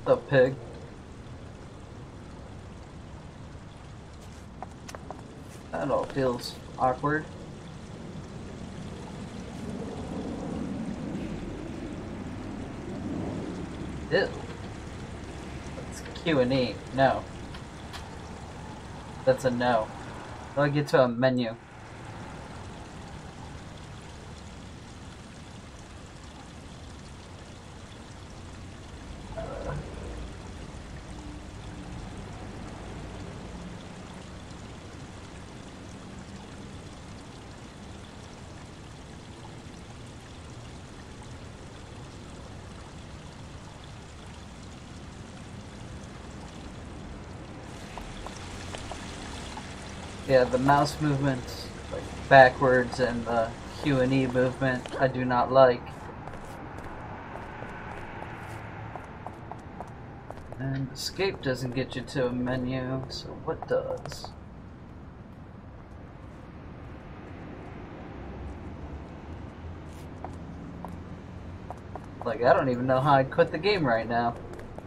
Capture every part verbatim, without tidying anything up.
The pig. That all feels awkward. Ew. That's Q and E. No. That's a no. I'll get to a menu. Yeah, the mouse movement, like backwards, and the Q and E movement, I do not like. And escape doesn't get you to a menu, so what does? Like, I don't even know how I'd quit the game right now.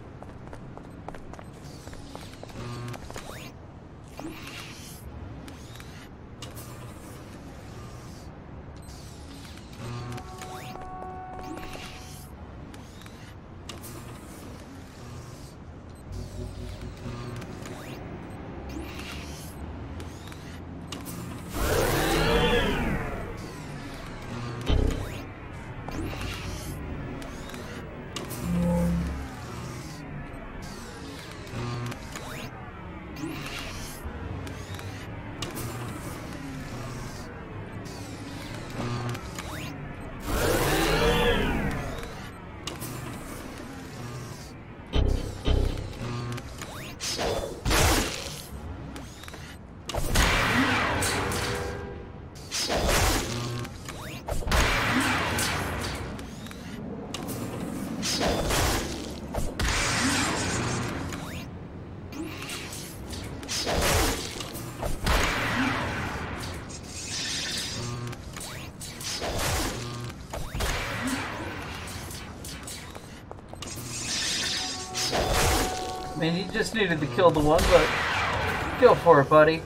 I mean, you just needed to kill the one, but go for it, buddy.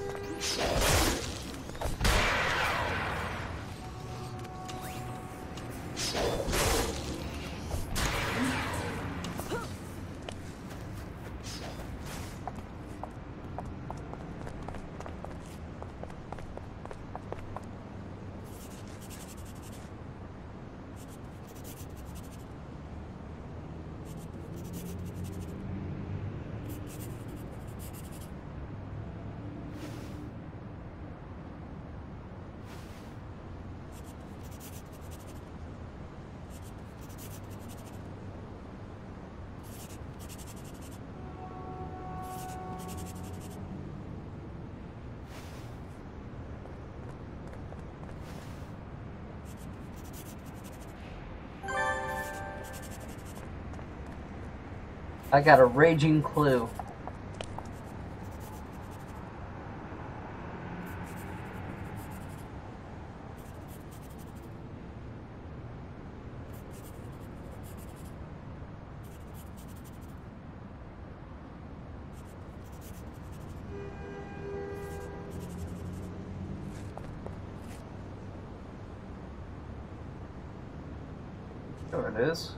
I got a raging clue. There it is.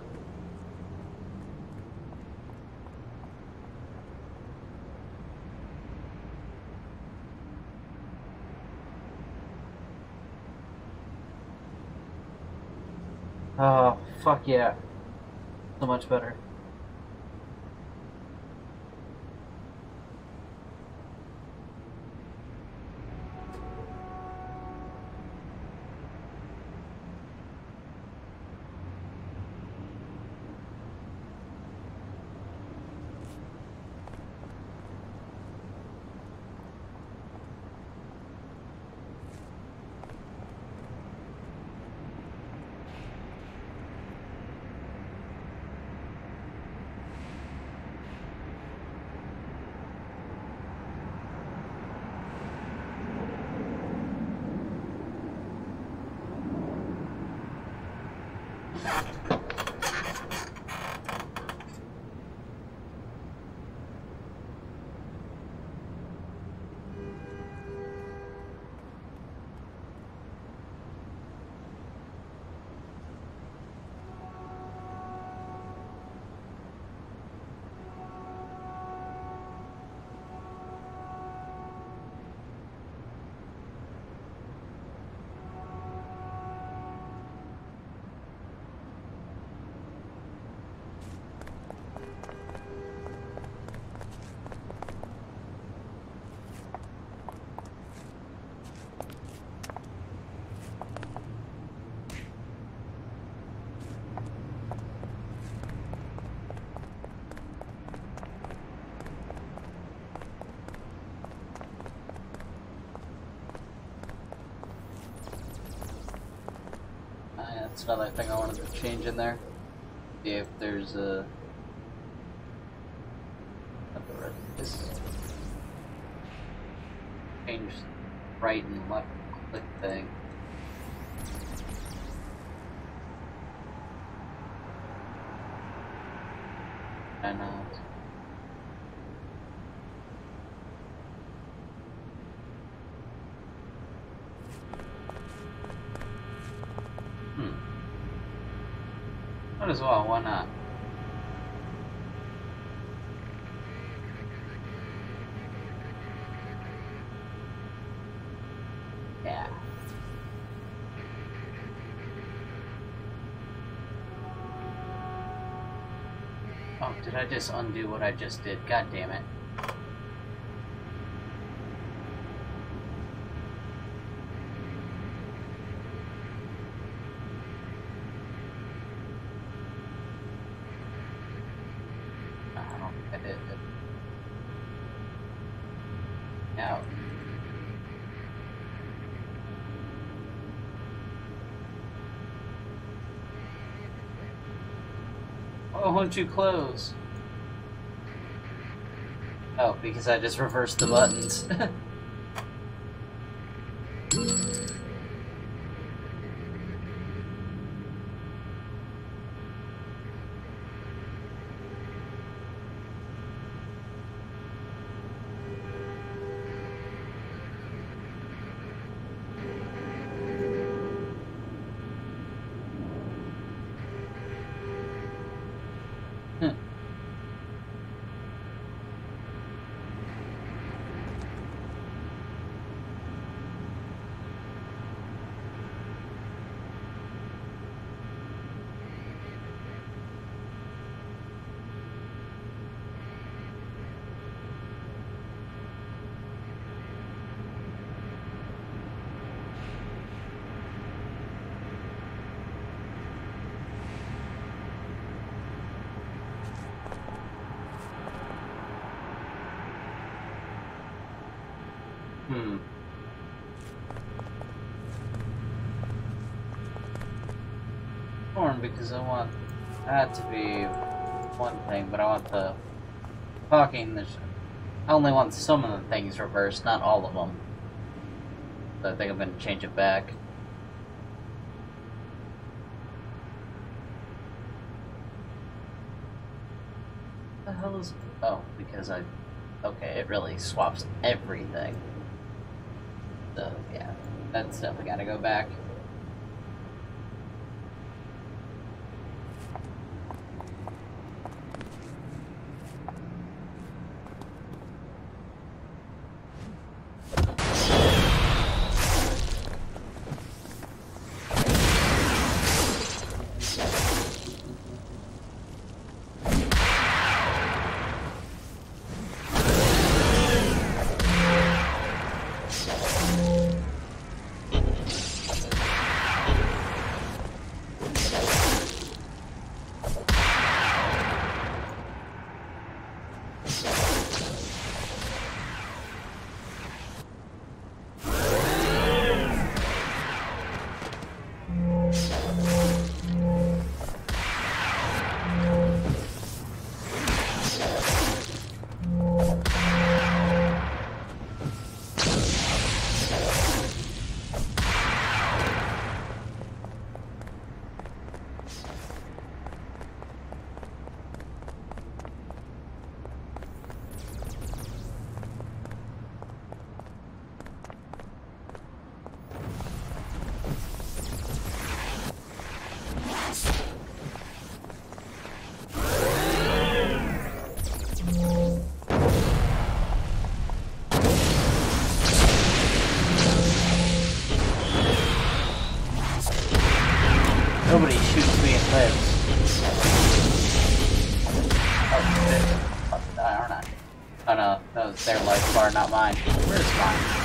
Oh, fuck yeah. So much better. That's another thing I wanted to change in there. See if there's a... Not the red. This change right and left click thing. I know. Hmm. Might as well, why not? Yeah. Oh, did I just undo what I just did? God damn it. I don't think I did it. No. Why won't you close? Oh, because I just reversed the buttons. Hmm. Torn because I want that to be one thing, but I want the talking. The I only want some of the things reversed, not all of them. So I think I'm going to change it back. What the hell is? Oh, because I. Okay, it really swaps everything. So, yeah, that's definitely gotta go back. Nobody shoots me and lives. Oh shit. I'm about to die, aren't I? Oh no, that was their life bar, not mine. Where's mine?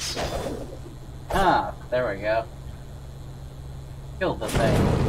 Ah, there we go. Killed the thing.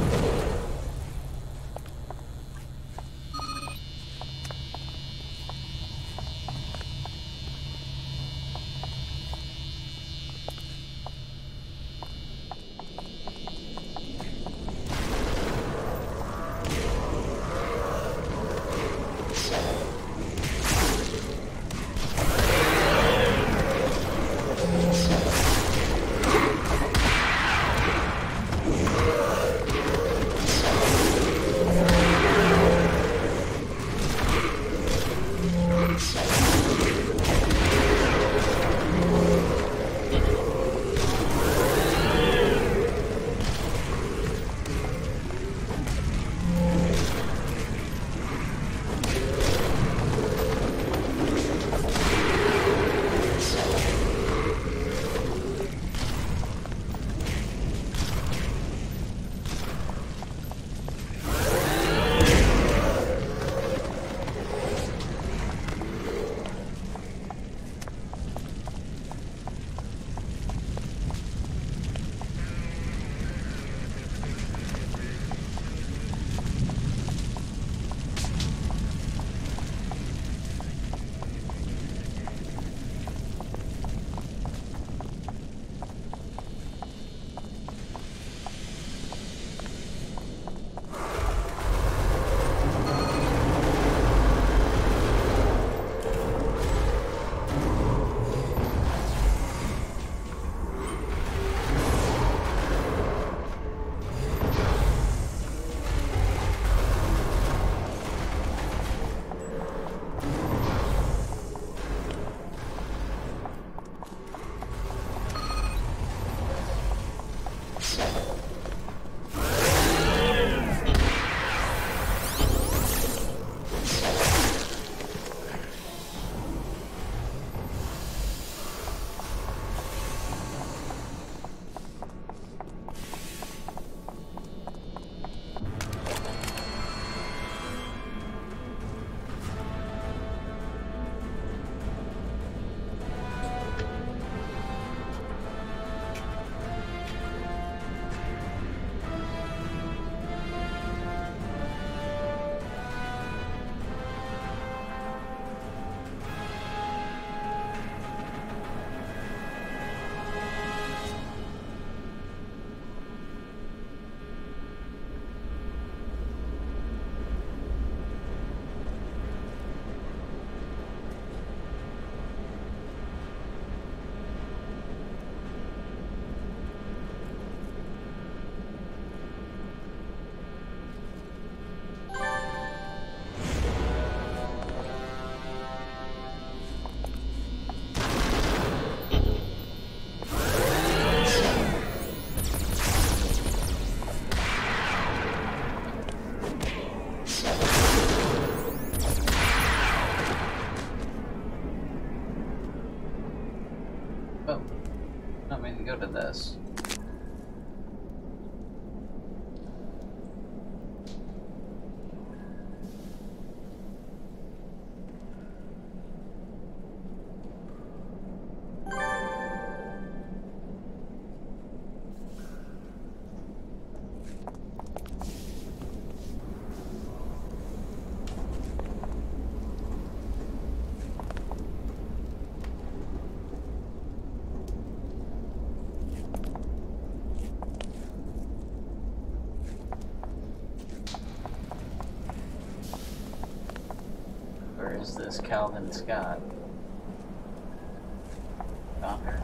Go to this. Where is this Calvin Scott? Found her.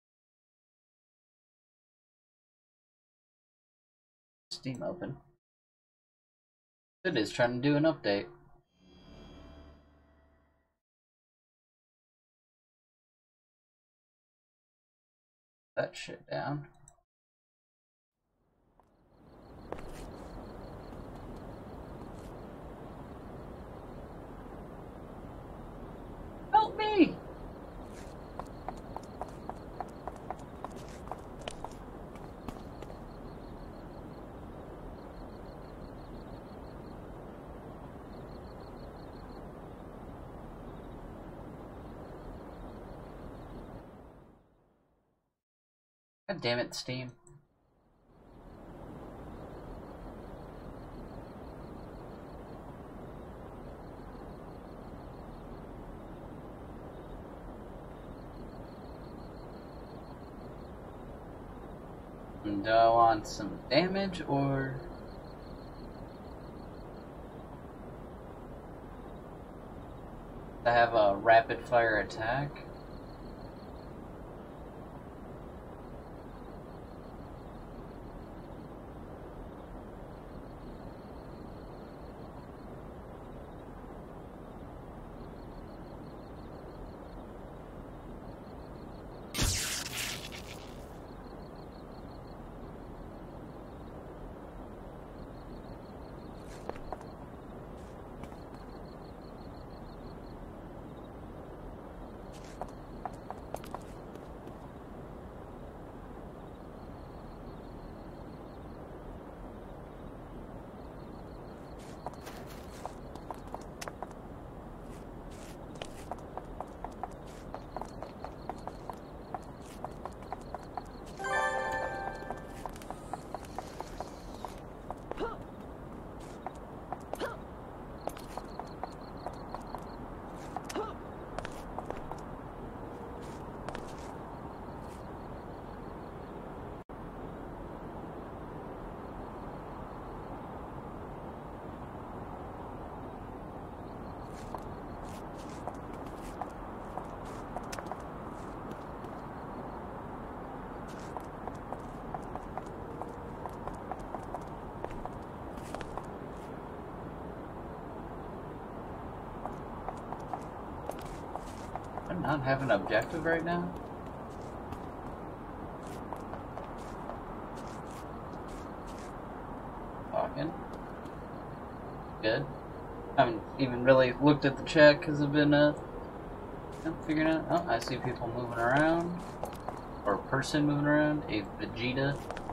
Steam open. It is trying to do an update. That shit down. Help me! God damn it, Steam. Do I want some damage or... I have a rapid fire attack? Not have an objective right now? Talking. Good. I haven't even really looked at the chat because I've been uh, figuring out. Oh, I see people moving around. Or a person moving around. A Vegeta.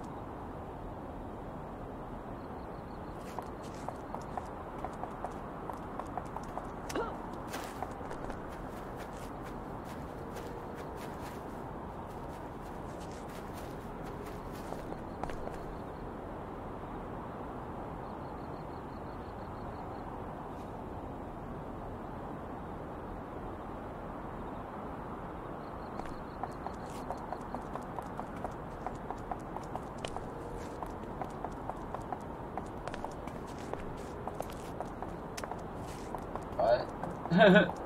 What?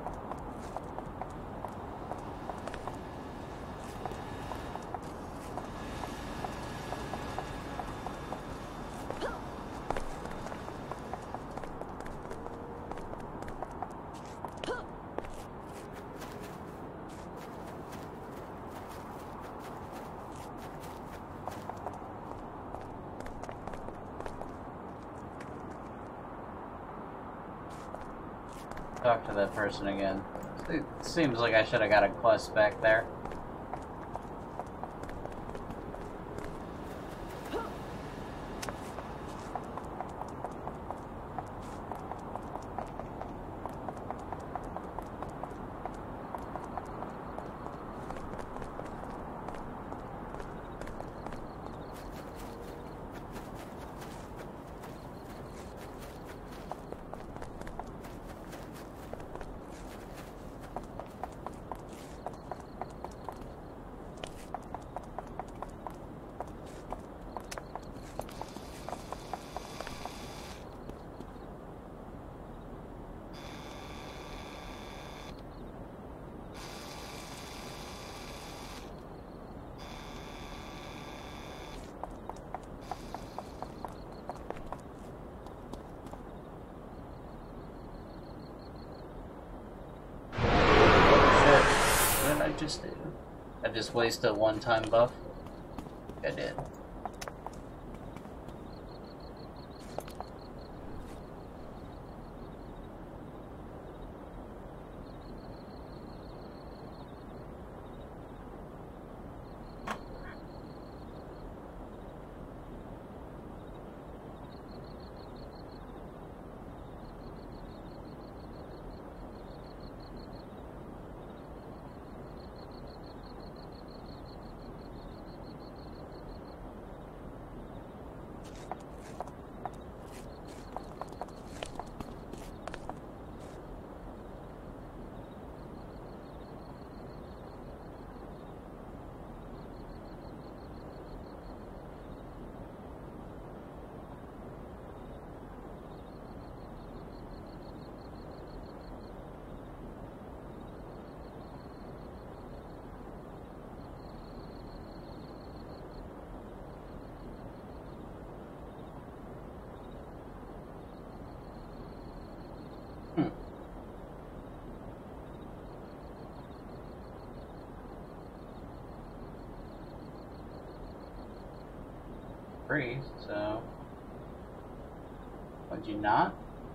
Talk to that person again. It seems like I should have got a quest back there. I just do? I just wasted a one-time buff? I did. Free, so would you not?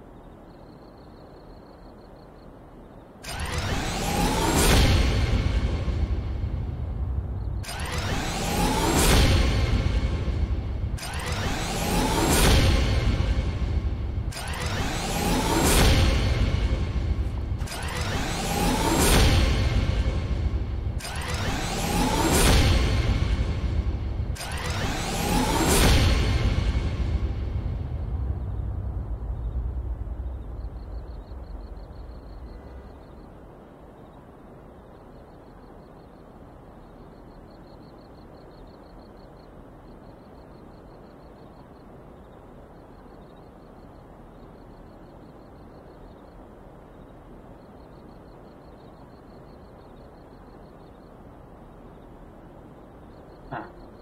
Huh.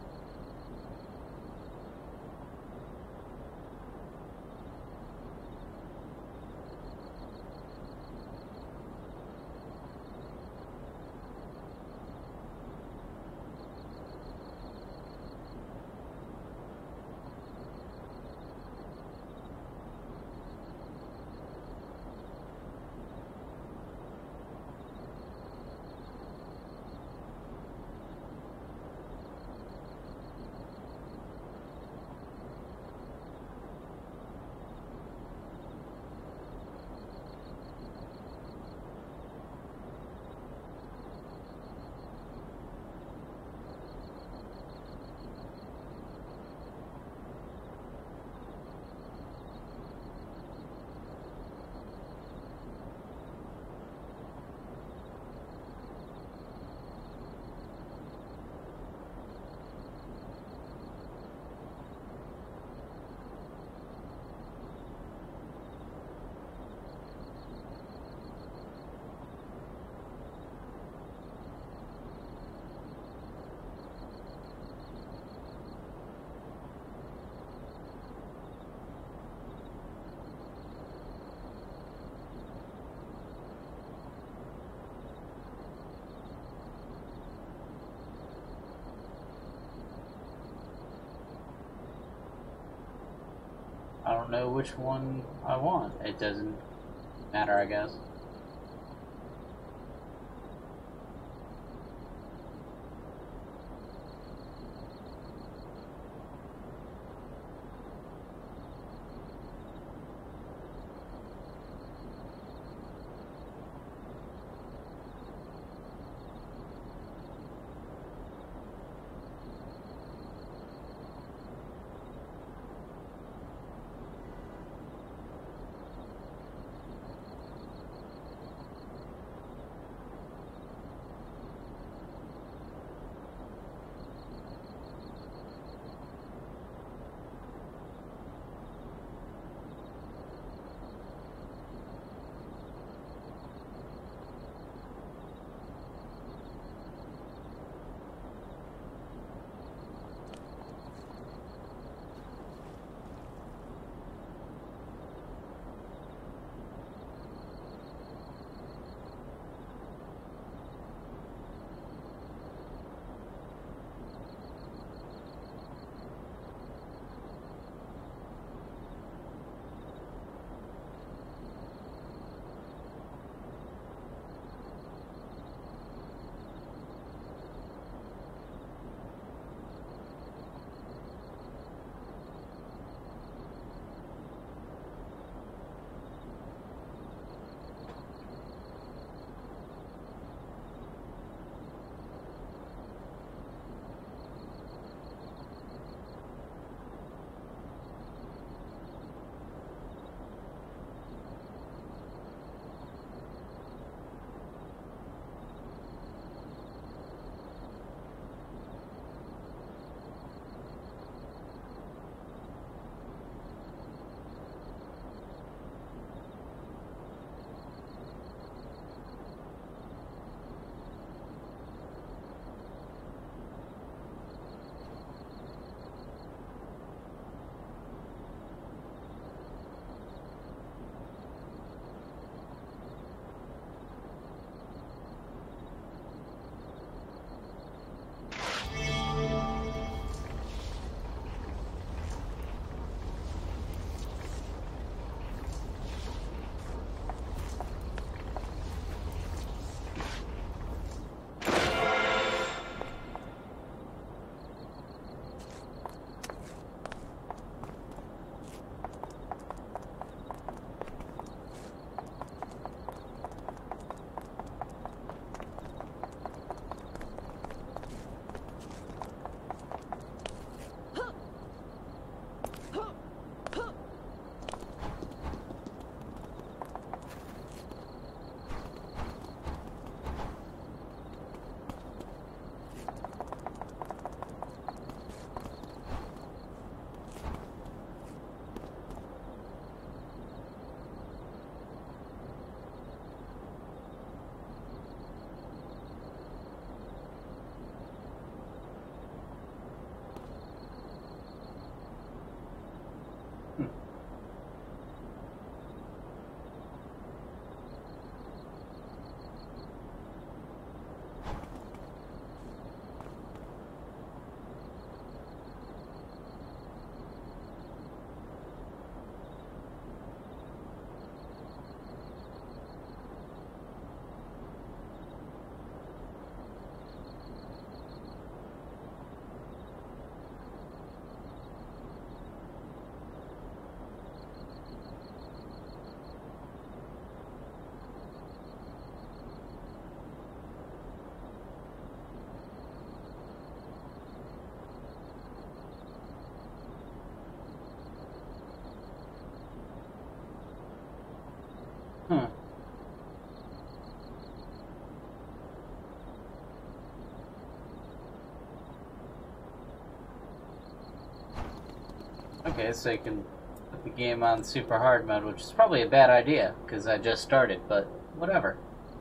I don't know which one I want. It doesn't matter, I guess. Okay, so you can put the game on super hard mode, which is probably a bad idea, because I just started, but whatever.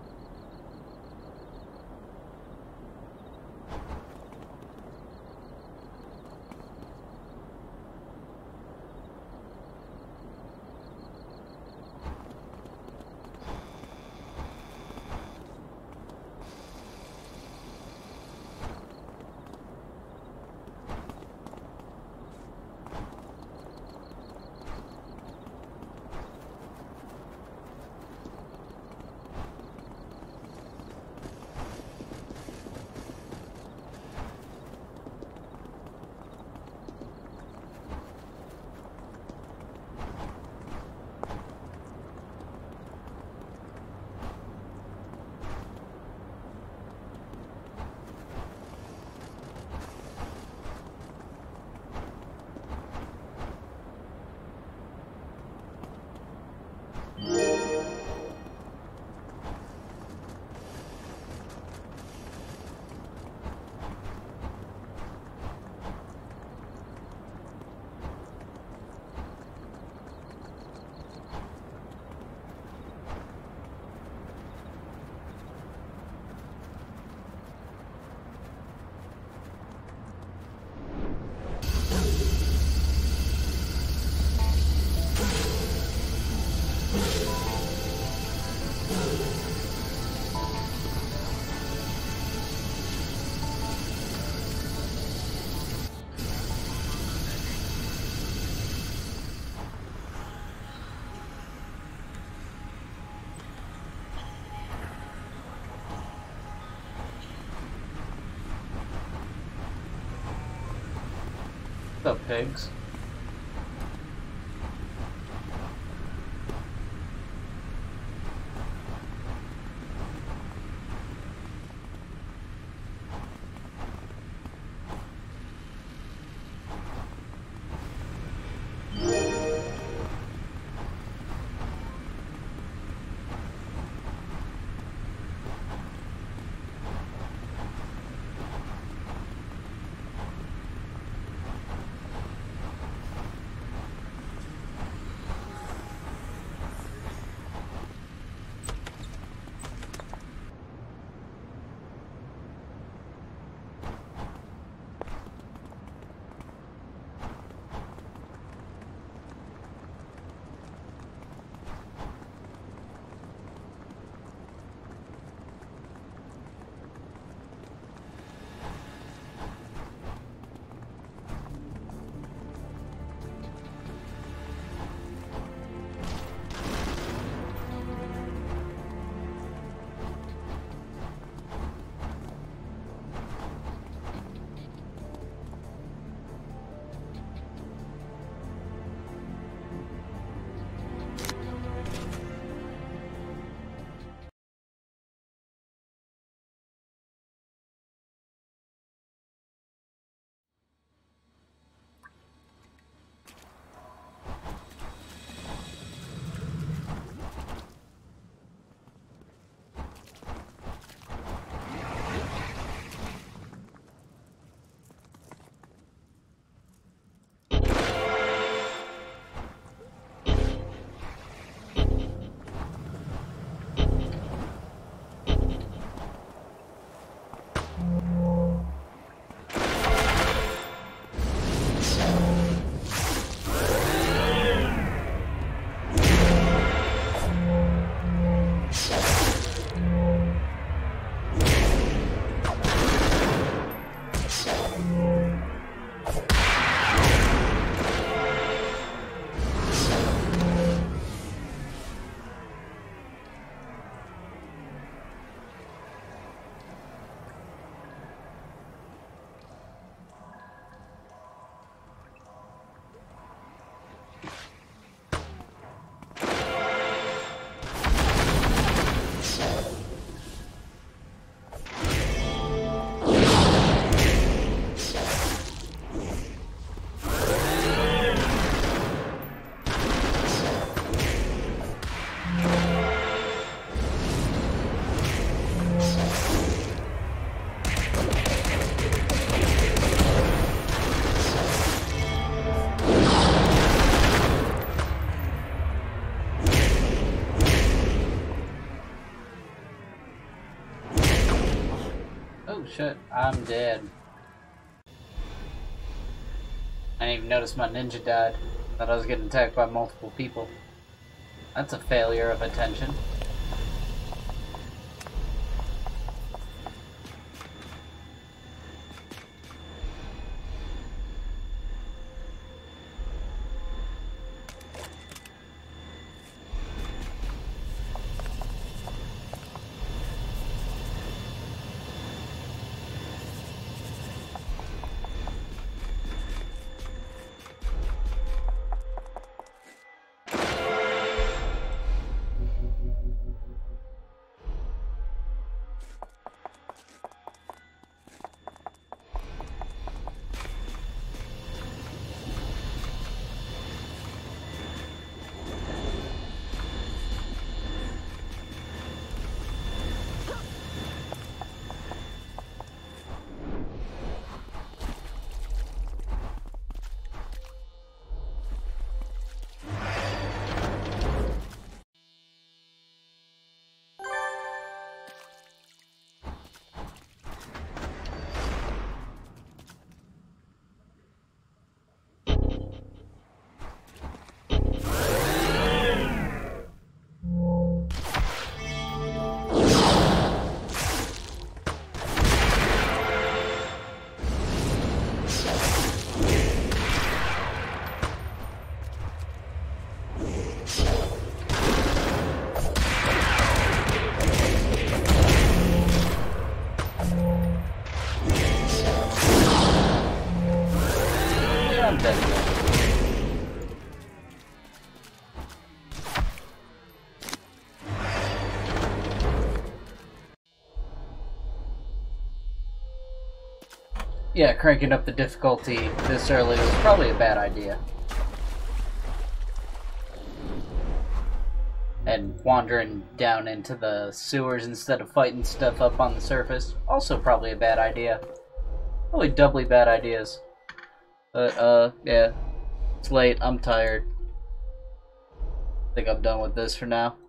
What's up, pigs? Oh shit, I'm dead. I didn't even notice my ninja died. Thought I was getting attacked by multiple people. That's a failure of attention. Yeah, cranking up the difficulty this early was probably a bad idea. And wandering down into the sewers instead of fighting stuff up on the surface, also probably a bad idea. Probably doubly bad ideas. But, uh, yeah. It's late, I'm tired. I think I'm done with this for now.